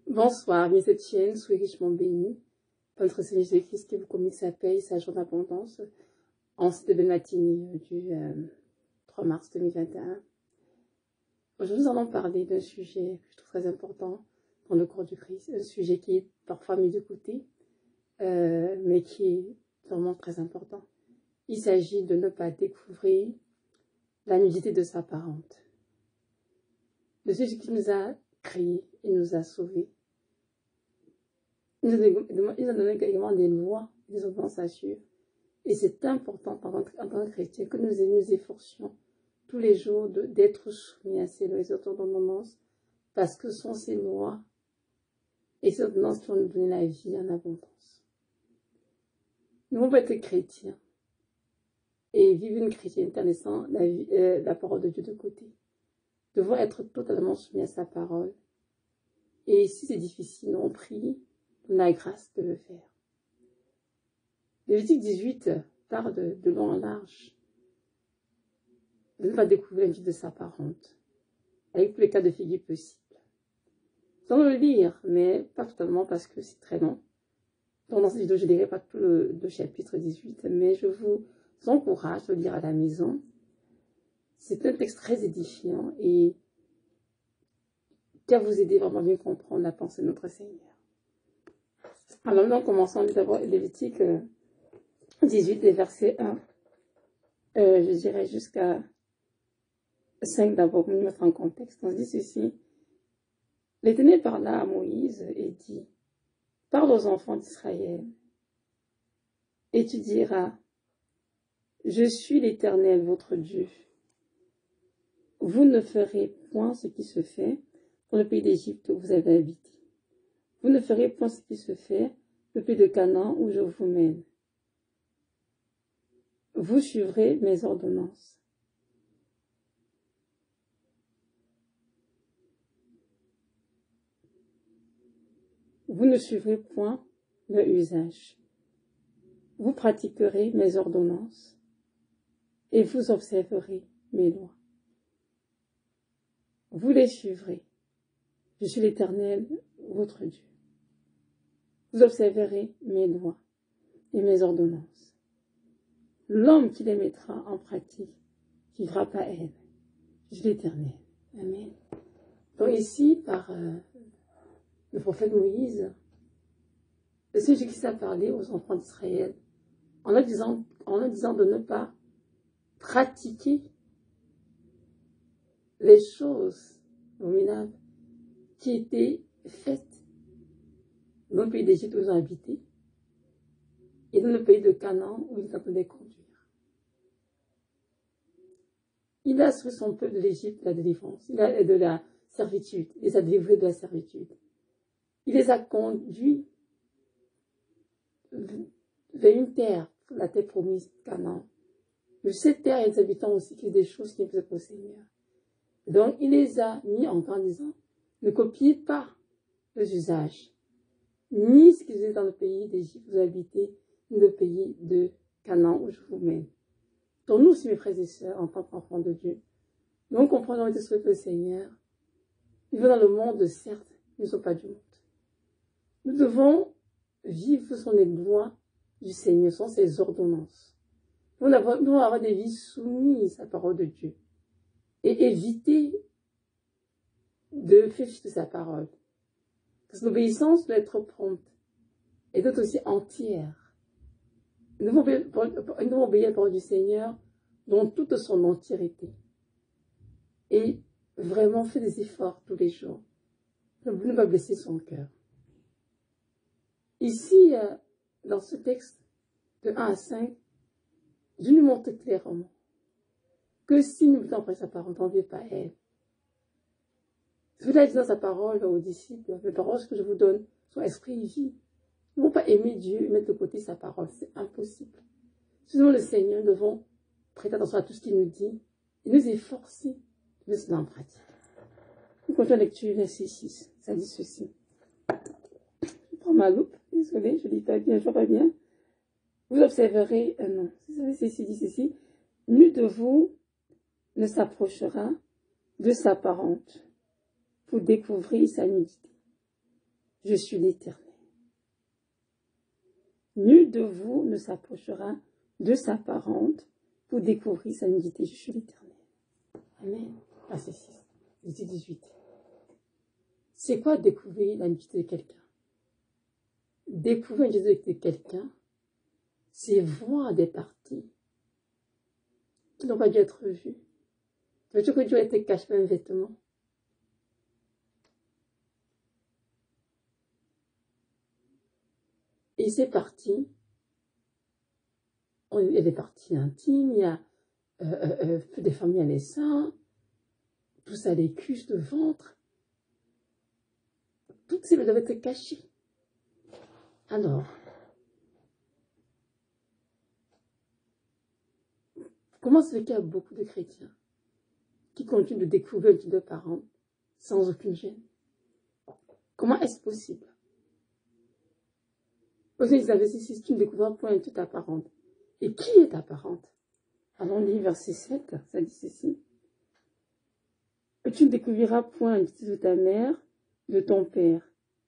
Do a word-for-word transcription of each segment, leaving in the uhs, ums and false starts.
Bonsoir, mes Etienne, soyez richement bénis. Par notre Seigneur Jésus-Christ qui vous communique sa paix et sa joie d'abondance en cette belle matinée du euh, trois mars deux mille vingt et un. Aujourd'hui, nous allons parler d'un sujet que je trouve très important dans le corps du Christ, un sujet qui est parfois mis de côté, euh, mais qui est vraiment très important. Il s'agit de ne pas découvrir la nudité de sa parente. De celui qui nous a créés et nous a sauvés. Il nous a donné également des lois, des ordonnances à suivre. Et c'est important en tant que chrétien que nous nous efforcions tous les jours d'être soumis à ces lois et ces ordonnances, parce que ce sont ces lois et ces ordonnances qui vont nous donner la vie en abondance. Nous pouvons être chrétiens et vivre une chrétienté en laissant la, vie, euh, la parole de Dieu de côté. Devons être totalement soumis à sa parole. Et si c'est difficile, on prie pour la grâce de le faire. Lévitique dix-huit parle de, de long en large, de ne pas découvrir la vie de sa parente, avec tous les cas de figure possibles. Nous allons le lire, mais pas totalement parce que c'est très long. Donc dans cette vidéo, je ne lirai pas tout le, le chapitre dix-huit, mais je vous encourage à le lire à la maison. C'est un texte très édifiant et qui va vous aider vraiment à bien comprendre la pensée de notre Seigneur. Alors nous commençons d'abord Lévitique dix-huit, les versets un, euh, je dirais jusqu'à cinq d'abord, pour nous mettre en contexte. On se dit ceci: l'Éternel parla à Moïse et dit: parle aux enfants d'Israël, et tu diras: je suis l'Éternel votre Dieu. Vous ne ferez point ce qui se fait dans le pays d'Égypte où vous avez habité. Vous ne ferez point ce qui se fait dans le pays de Canaan où je vous mène. Vous suivrez mes ordonnances. Vous ne suivrez point leur usage. Vous pratiquerez mes ordonnances et vous observerez mes lois. Vous les suivrez. Je suis l'Éternel, votre Dieu. Vous observerez mes lois et mes ordonnances. L'homme qui les mettra en pratique vivra par elles. Je suis l'Éternel. Amen. Donc ici, par euh, le prophète Moïse, le Seigneur Jésus-Christ a parlé aux enfants d'Israël en leur disant, en leur disant de ne pas pratiquer les choses abominables qui étaient faites dans le pays d'Égypte où ils ont habité et dans le pays de Canaan où ils étaient en train de les conduire. Il a assuré son peuple de l'Égypte de la délivrance, il a, de la servitude, il les a délivrés de la servitude. Il les a conduits vers une terre, la terre promise, Canaan. Mais cette terre et les habitants aussi qui faisaient des choses qui ne faisaient pas au Seigneur. Donc il les a mis en grand disant: ne copiez pas les usages, ni ce qu'ils faisaient dans le pays d'Égypte où vous habitez, ni le pays de Canaan où je vous mène. Donc nous aussi, mes frères et sœurs, en tant qu'enfants de Dieu, nous comprenons les esprits le Seigneur. Nous vivons dans le monde, certes, nous ne sommes pas du monde. Nous devons vivre selon les lois du Seigneur, selon ses ordonnances. Nous devons avoir, nous devons avoir des vies soumises à la parole de Dieu et éviter de faire de sa parole. Parce que l'obéissance doit être prompte et doit être aussi entière. Nous devons obéir, nous devons obéir à la parole du Seigneur dans toute son entièreté. Et vraiment faire des efforts tous les jours pour ne pas blesser son cœur. Ici, dans ce texte de un à cinq, Dieu nous montre clairement que si nous mettons après sa parole, on ne vit pas elle. Cela dit dans sa parole aux disciples: les paroles que je vous donne sont esprit et vie. Nous ne pouvons pas aimer Dieu et mettre de côté sa parole, c'est impossible. Sinon, le Seigneur, nous devons prêter attention à tout ce qu'il nous dit et nous efforcer de mettre cela en pratique. Nous continuons la lecture, verset six. Ça dit ceci. Je prends ma loupe, désolée, je ne lis pas bien, je ne vois pas bien. Vous observerez, euh, non, c'est ici, dit ceci: nul de vous ne s'approchera de sa parente pour découvrir sa nudité. Je suis l'Éternel. Nul de vous ne s'approchera de sa parente pour découvrir sa nudité. Je suis l'Éternel. Amen. Verset six. Verset dix-huit. C'est quoi découvrir la nudité de quelqu'un? Découvrir la nudité de quelqu'un, c'est voir des parties qui n'ont pas dû être vues. Veux-tu que Dieu ait été caché par un vêtement? Et ces parties, il y a des parties intimes, il y a euh, euh, euh, des femmes, il y a les seins, tout ça, les cuisses, le ventre. Toutes ces doivent être cachées. Alors, comment se fait qu'il y a beaucoup de chrétiens qui continuent de découvrir de parents sans aucune gêne? Comment est-ce possible? Parce qu'ils avaient dit, si tu ne découvres point toute ta parente. Et qui est ta parente? Alors, on lit verset sept, ça dit ceci. Et tu ne découvriras point l'identité de ta mère, de ton père.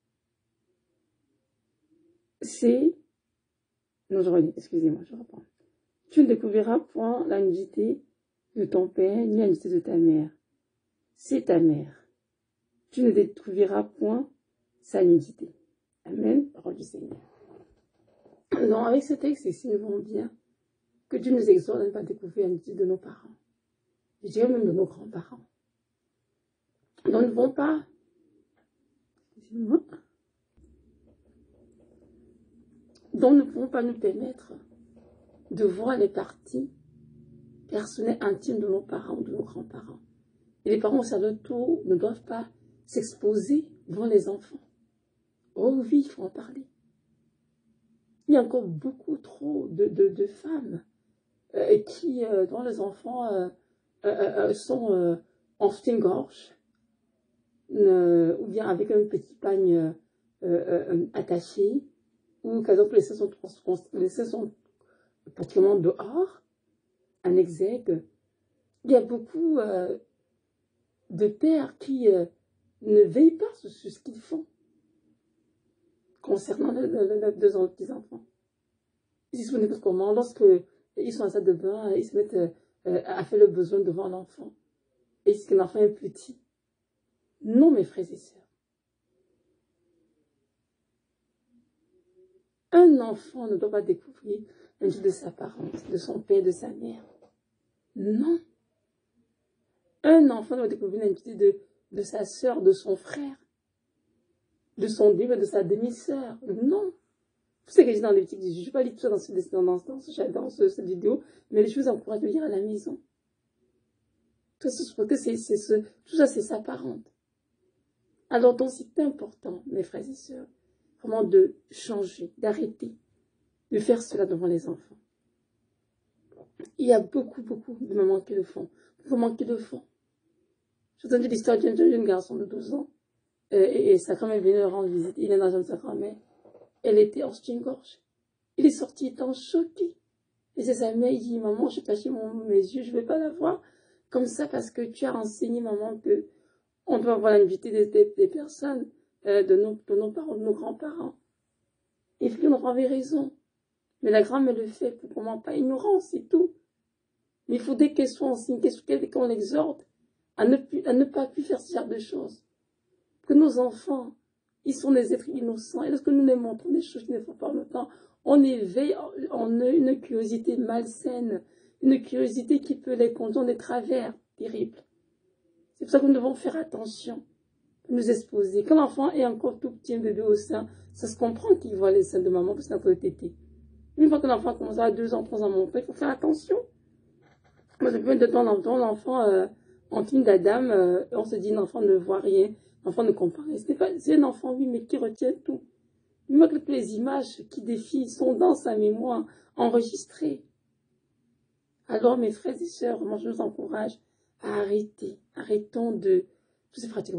C'est... Non, je relis, excusez-moi, je reprends. Tu ne découvriras point la nudité de ton père, ni la nudité de ta mère. C'est ta mère. Tu ne découvriras point sa nudité. Amen, parole du Seigneur. Non, avec ce texte ici, nous voyons bien que Dieu nous exhorte à ne pas découvrir la nudité de nos parents. Je dirais même de nos grands-parents. Nous ne devons pas... Excusez-moi. Donc, nous ne pouvons pas nous permettre de voir les parties personnelles intimes de nos parents ou de nos grands-parents. Et les parents, au sein de tout, ne doivent pas s'exposer devant les enfants. Oh oui, il faut en parler. Il y a encore beaucoup trop de, de, de femmes euh, qui, euh, dont les enfants euh, euh, euh, sont euh, en soutien-gorge, euh, ou bien avec un petit pagne euh, euh, attaché, ou par exemple les seins sont, les seins sont pratiquement dehors, un exègue. Il y a beaucoup euh, de pères qui euh, ne veillent pas sur, sur ce qu'ils font concernant les deux enfants. Ils se mettent comment? Lorsque ils sont en salle de bain, ils se mettent euh, à faire le besoin devant l'enfant. Et c'est que l'enfant est petit. Non, mes frères et sœurs. Un enfant ne doit pas découvrir l'identité de sa parente, de son père, de sa mère. Non. Un enfant doit découvrir l'identité de, de sa sœur, de son frère, de son demi, de sa demi-sœur. Non. Tout ce que j'ai dans les petits, je ne vais pas lire tout ça dans, ce, dans, dans, dans, ce, dans ce, cette vidéo, mais je vous encourage de lire à la maison. Tout ça, c'est, c'est ce, tout ça, c'est sa parente. Alors, donc, c'est important, mes frères et sœurs, vraiment de changer, d'arrêter, de faire cela devant les enfants. Il y a beaucoup, beaucoup de mamans qui le font. Beaucoup de mamans qui le font. J'ai entendu l'histoire d'un jeune garçon de douze ans, euh, et, et sa grand-mère venait le rendre visite. Il est dans la jambe de sa grand-mère. Elle était en soutien-gorge. Il est sorti étant choqué. Et c'est sa mère, il dit, maman, je cachais mon, mes yeux, je ne vais pas la voir comme ça parce que tu as enseigné, maman, que on doit voir la nudité des, des, des personnes, euh, de, nos, de nos parents, de nos grands-parents. Et puis, on avait raison. Mais la grand-mère le fait pour comment pas ignorant, c'est tout. Mais il faudrait qu'elle soit enseignée, qu'on l'exhorte à ne, plus, à ne pas plus faire ce genre de choses. Que nos enfants, ils sont des êtres innocents. Et lorsque nous les montrons des choses qui ne font pas le temps, on éveille en eux une curiosité malsaine, une curiosité qui peut les conduire dans des travers terribles. C'est pour ça que nous devons faire attention, nous exposer. Quand l'enfant est encore tout petit, un bébé au sein, ça se comprend qu'il voit les seins de maman parce qu'il est encore tété. Une fois que l'enfant commence à deux ans, trois ans monter, il faut faire attention. Moi, je peux de temps en temps, l'enfant euh, en film d'Adam, euh, on se dit l'enfant ne voit rien, l'enfant ne comprend rien. C'est un enfant, oui, mais qui retient tout. Il manque que les images qui défilent sont dans sa mémoire, enregistrées. Alors, mes frères et sœurs, moi, je vous encourage à arrêter. Arrêtons de tous ces pratiques.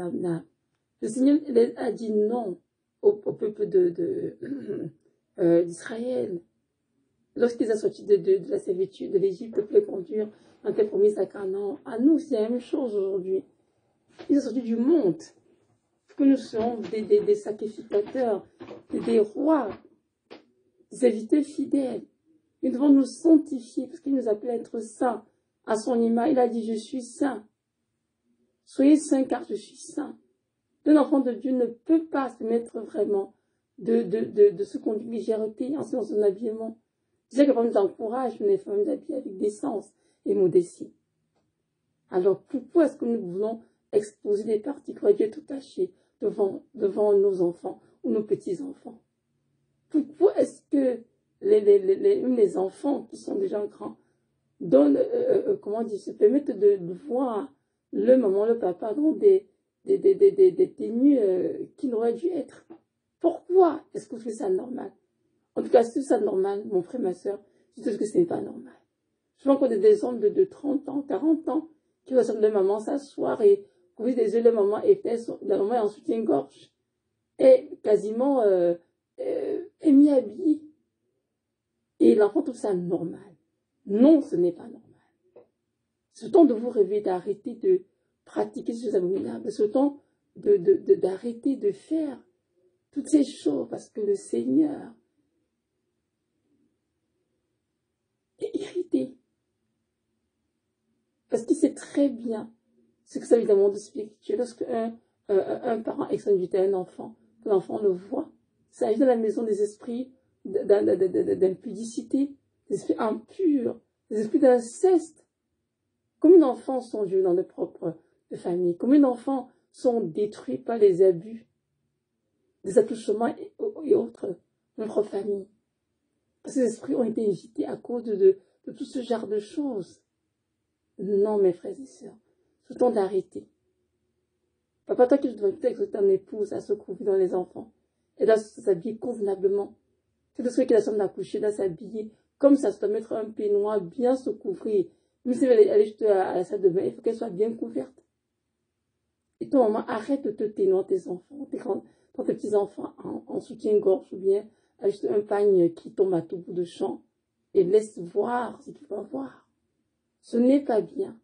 Le Seigneur a dit non au, au peuple de, de, euh, d'Israël. Lorsqu'ils ont sorti de, de, de la servitude de l'Égypte pour les conduire en terre promise à Canaan. À nous, c'est la même chose aujourd'hui. Ils ont sorti du monde. que nous serons des, des, des sacrificateurs, des, des rois, des invités fidèles. Nous devons nous sanctifier parce qu'il nous appelle à être saints. À son image, il a dit, je suis saint. Soyez saints car je suis saint. Un enfant de Dieu ne peut pas se mettre vraiment de, de, de, de ce conduit légèreté en son habillement. Je sais que nous encourage les femmes d'habiller avec décence et modestie. Alors pourquoi est-ce que nous voulons exposer des parties qui auraient dû être cachées devant, devant nos enfants ou nos petits-enfants? Pourquoi est-ce que les, les, les, les, les enfants qui sont déjà grands donnent, euh, euh, comment dire, se permettent de, de voir le maman, le papa dans des, des, des, des, des, des tenues euh, qui n'auraient dû être? Pourquoi est-ce que vous faites ça normal? En tout cas, si c'est normal, mon frère, ma soeur, je dis que ce n'est pas normal. Je vois encore des hommes de, de trente ans, quarante ans, qui ressemblent de maman s'asseoir et couvrir des yeux de maman et la maman est en soutien-gorge. Et quasiment euh, euh, est mis habillé. Et l'enfant trouve ça normal. Non, ce n'est pas normal. C'est le temps de vous réveiller, d'arrêter de pratiquer ces choses abominables. C'est le temps de, de, de, d'arrêter de faire toutes ces choses parce que le Seigneur est irrité. Parce qu'il sait très bien ce que ça veut dire dans le monde spirituel. Lorsque un, un, un parent extravite à un enfant, que l'enfant le voit, ça arrive dans la maison des esprits d'impudicité, des esprits impurs, des esprits d'inceste. Combien d'enfants sont vus dans leur propre famille? Combien d'enfants sont détruits par les abus, des attouchements et, et autres dans leur famille? Parce que les esprits ont été invités à cause de, de, de tout ce genre de choses. Non, mes frères et sœurs, c'est le temps d'arrêter. Papa, toi qui dois exhorter ton épouse à se couvrir dans les enfants, elle doit s'habiller convenablement. C'est de ce que la femme d'accoucher doit s'habiller comme ça, se doit mettre un peignoir, bien se couvrir. Même si elle est juste à la salle de bain, il faut qu'elle soit bien couverte. Et toi, maman, arrête de te ténoir tes enfants, tes, grands, tes petits-enfants en, en soutien-gorge ou bien avec juste un pagne qui tombe à tout bout de champ et laisse voir ce qu'il faut voir. Ce n'est pas bien.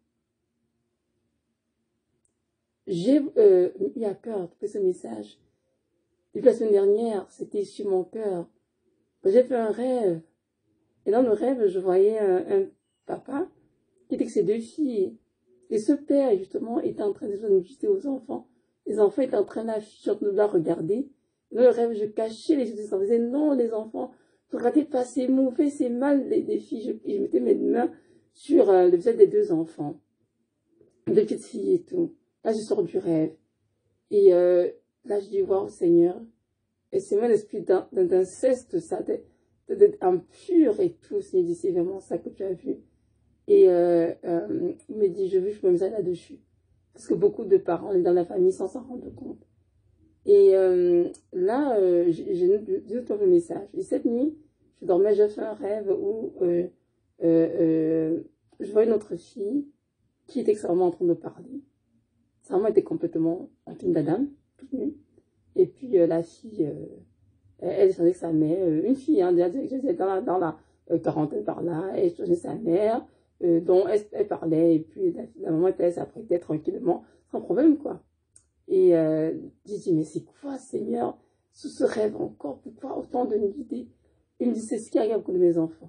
J'ai euh, eu à cœur de faire ce message. Depuis la semaine dernière, c'était sur mon cœur. J'ai fait un rêve. Et dans le rêve, je voyais un, un papa qui était avec ses deux filles. Et ce père, justement, était en train de faire une visite aux enfants. Les enfants étaient en train de la regarder. Et dans le rêve, je cachais les yeux des enfants. Je disais, non, les enfants, ne regardez pas, c'est mauvais, c'est mal, les, les filles. Je, je mettais mes mains sur euh, le visage des deux enfants. Des petites filles et tout. Là, je sors du rêve. Et euh, là, je dis, waouh, Seigneur. Et c'est même l'esprit d'inceste, ça, d'être impur et tout. Il me dit, c'est vraiment ça que tu as vu. Et euh, euh, il me dit, je veux, je me mets là-dessus. Parce que beaucoup de parents dans la famille sans s'en rendre compte. Et euh, là, euh, j'ai dit un message. Et cette nuit, je dormais, j'ai fait un rêve où euh, euh, euh, je vois une autre fille qui était extrêmement en train de parler. Sa maman était complètement en tenue d'Adam, toute nue. Et puis euh, la fille, euh, elle changeait sa mère, euh, une fille, hein, dans la, dans la euh, quarantaine par là, elle changeait sa mère, euh, dont elle, elle parlait, et puis la, la maman était s'apprêtait tranquillement, sans problème, quoi. Et euh, j'ai dit, mais c'est quoi, Seigneur, sous ce rêve encore, pourquoi autant de nudité? Il me dit, c'est ce qui arrive à beaucoup de mes enfants.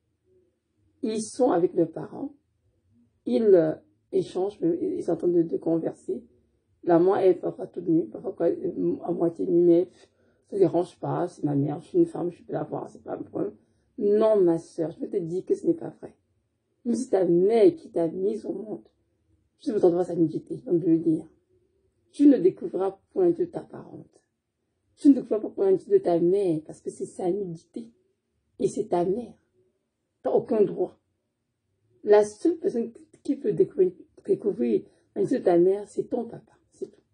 Ils sont avec leurs parents, ils euh, échangent, ils sont en train de, de converser. La maman est parfois toute nue, parfois à moitié nue, mais ça ne dérange pas, c'est ma mère, je suis une femme, je peux la voir, c'est pas un problème. Non, ma soeur, je peux te dire que ce n'est pas vrai. Même si c'est ta mère qui t'a mise au monde, je ne t'entends pas sa nudité, donc de le dire. Tu ne découvriras point de ta parente. Tu ne découvriras pas point de ta mère, parce que c'est sa nudité. Et c'est ta mère. Tu n'as aucun droit. La seule personne qui peut découvrir, découvrir la nudité de ta mère, c'est ton papa. C'est tout.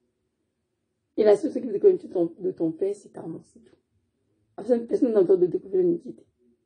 Et la seule chose qui peut découvrir de ton, de ton père, c'est ta maman. C'est tout. Personne n'a le droit de découvrir la nudité.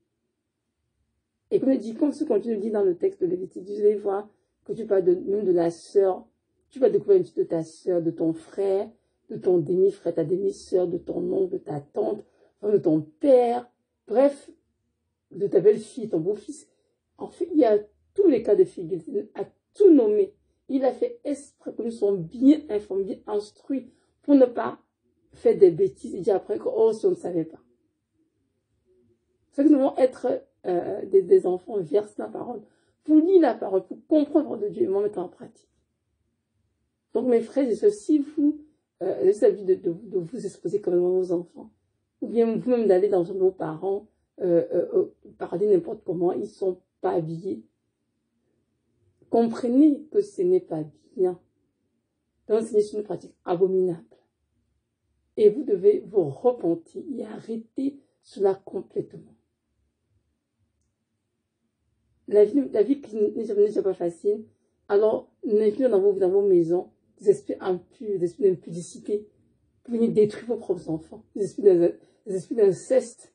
Et comme je dis, comme ce qu'on te dit dans le texte de Lévitique, je vais voir que tu parles de, même de la sœur. Tu vas découvrir une de ta sœur, de ton frère, de ton demi-frère, ta demi-sœur, de ton oncle, de ta tante, de ton père, bref, de ta belle-fille, ton beau-fils. En fait, il y a tous les cas de figure, il a tout nommé. Il a fait exprès que nous soyons bien informés, bien instruits, pour ne pas faire des bêtises et dire après que, oh, si on ne savait pas. C'est que nous devons être euh, des, des enfants versent la parole, pour lire la parole, pour comprendre de Dieu et m'en mettre en pratique. Donc, mes frères et sœurs, si vous euh, avez envie de, de, de vous exposer comme vos enfants, ou bien vous-même d'aller dans vos parents, euh, euh, euh, parler n'importe comment, ils ne sont pas habillés, comprenez que ce n'est pas bien. Donc, c'est une pratique abominable. Et vous devez vous repentir et arrêter cela complètement. La vie, la vie qui n'est jamais pas facile, alors n'incluez dans vos, dans vos maisons des esprits impurs, des esprits d'impudicité, pour venir détruire vos propres enfants, des esprits d'inceste.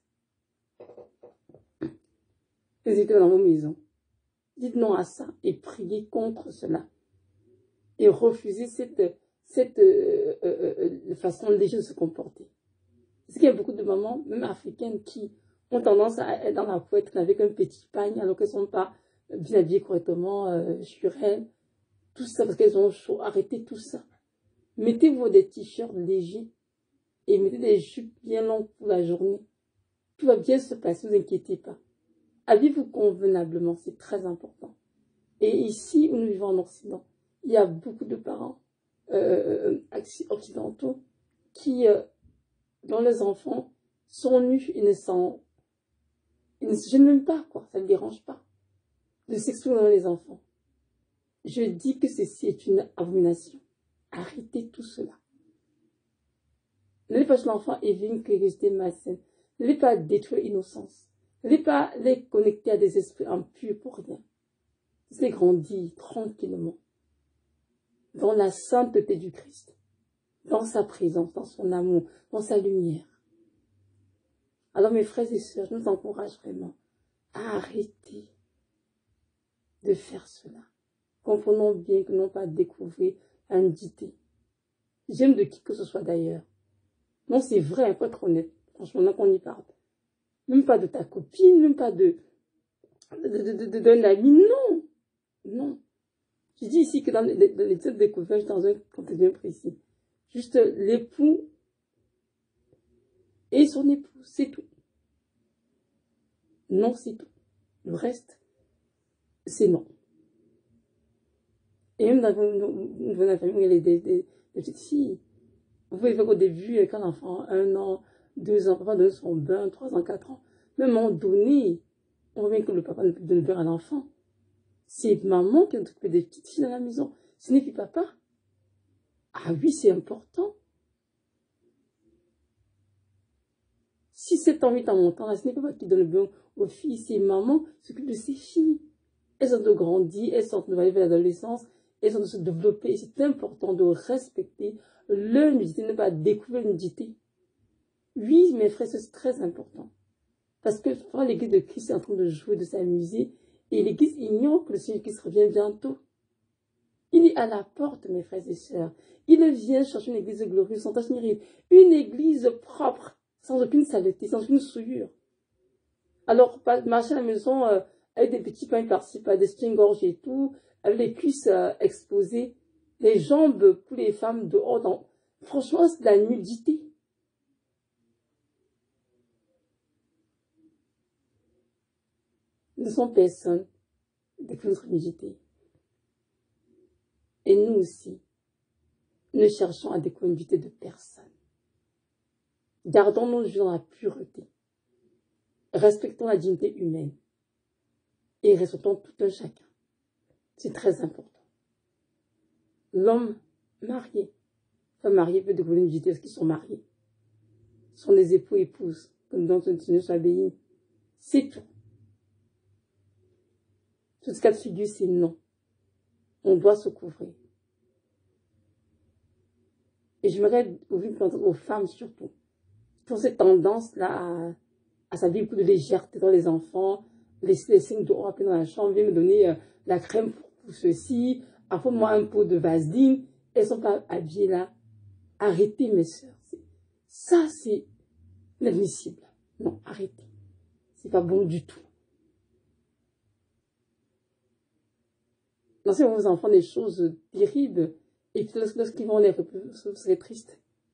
N'hésitez pas dans vos maisons. Dites non à ça et priez contre cela. Et refusez cette, cette euh, euh, euh, façon légère de se comporter. Parce qu'il y a beaucoup de mamans, même africaines, qui ont tendance à être dans la couette avec un petit pagne alors qu'elles ne sont pas bien habillées correctement euh, sur elles. Tout ça parce qu'elles ont chaud. Arrêtez tout ça. Mettez-vous des t-shirts légers et mettez des jupes bien longues pour la journée. Tout va bien se passer, ne vous inquiétez pas. Habillez-vous convenablement, c'est très important. Et ici, où nous vivons en Occident, il y a beaucoup de parents euh, occidentaux qui, euh, dont les enfants sont nus, ils ne s'en... Ils ne se gênent même pas, quoi. Ça ne les dérange pas de s'exprimer dans les enfants. Je dis que ceci est une abomination. Arrêtez tout cela. Ne les pas l'enfant et une curiosité malsaine. Ne les pas détruire l'innocence. Ne les pas les connecter à des esprits impurs pour rien. C'est grandir tranquillement dans la sainteté du Christ, dans sa présence, dans son amour, dans sa lumière. Alors mes frères et sœurs, je nous encourage vraiment à arrêter de faire cela. Comprenons bien que non pas découvrir la nudité. J'aime de qui que ce soit d'ailleurs. Non, c'est vrai, il faut être honnête. Franchement, là qu'on y parle. Même pas de ta copine, même pas de d'un ami, non. Non. Je dis ici que dans l'étude de découverte, dans un contexte bien précis. Juste l'époux et son époux, c'est tout. Non, c'est tout. Le reste, c'est non. Et même dans la famille, il y a des, des, des petites filles. Vous pouvez faire qu'au début, quand l'enfant a un an, deux ans, papa donne son bain, trois ans, quatre ans. Même à un moment donné, on voit bien que le papa ne peut donner le bain à l'enfant. C'est maman qui a occupé des petites filles dans la maison. Ce n'est plus papa. Ah oui, c'est important. Si sept ans, huit ans montant, ce n'est pas papa qui donne le bain aux filles, c'est maman qui s'occupe de ses filles. Elles sont de grandir, elles sont de l'adolescence, elles sont de se développer. C'est important de respecter leur nudité, ne pas découvrir la nudité. Oui, mes frères, c'est très important. Parce que l'église de Christ est en train de jouer, de s'amuser, et l'église ignore que le Seigneur Christ revient bientôt. Il est à la porte, mes frères et sœurs. Il vient chercher une église glorieuse, sans tache ni ride, une église propre, sans aucune saleté, sans aucune souillure. Alors, marcher à la maison euh, avec des petits pains par-ci, par des string-gorges et tout, avec les cuisses euh, exposées, les jambes pour les femmes dehors. Dans... Franchement, c'est de la nudité. Nous ne sommes personne de notre nudité. Et nous aussi, nous cherchons à découvrir une nudité de personne. Gardons nos yeux dans la pureté. Respectons la dignité humaine. Et respectons tout un chacun. C'est très important. L'homme marié, femme mariée peut découvrir une nudité parce qu'ils sont mariés. Ce sont des époux et épouses, comme dans une tenue soit béni. C'est tout. Tout ce cas de figure, c'est non. On doit se couvrir. Et j'aimerais ouvrir aux femmes surtout, qui ont cette tendance-là à, à s'habiller beaucoup de légèreté dans les enfants, les, les signes dehors dans la chambre, viens me donner euh, la crème pour, pour ceci, apporte-moi un pot de vaseline. Elles ne sont pas habillées là. Arrêtez, mes sœurs. Ça, c'est inadmissible. Non, arrêtez. C'est pas bon du tout. Lancez vos enfants des choses terribles. Et puis lorsqu'ils vont les reprendre, vous serez triste.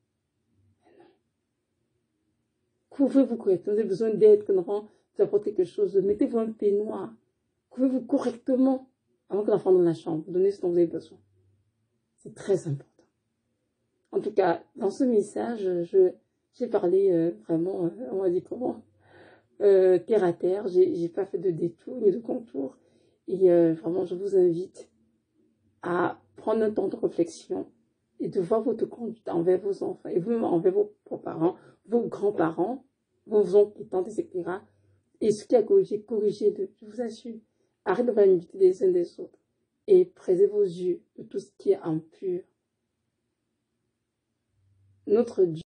Couvrez-vous correctement. Vous avez besoin d'aide, que l'enfant vous apporte quelque chose. Mettez-vous un peignoir. Couvrez-vous correctement avant que l'enfant dans la chambre. Donnez ce dont vous avez besoin. C'est très important. En tout cas, dans ce message, je j'ai parlé euh, vraiment, euh, on va dire comment, euh, terre à terre. J'ai j'ai pas fait de détour ni de contour. Et euh, vraiment, je vous invite à prendre un temps de réflexion et de voir votre conduite envers vos enfants et vous envers vos parents, vos grands-parents, vos oncles, et tantes, et cetera. Et ce qui a corrigé, corrigez-le, je vous assure. Arrêtez de voir l'imiter des uns des autres et prisez vos yeux de tout ce qui est impur. Notre Dieu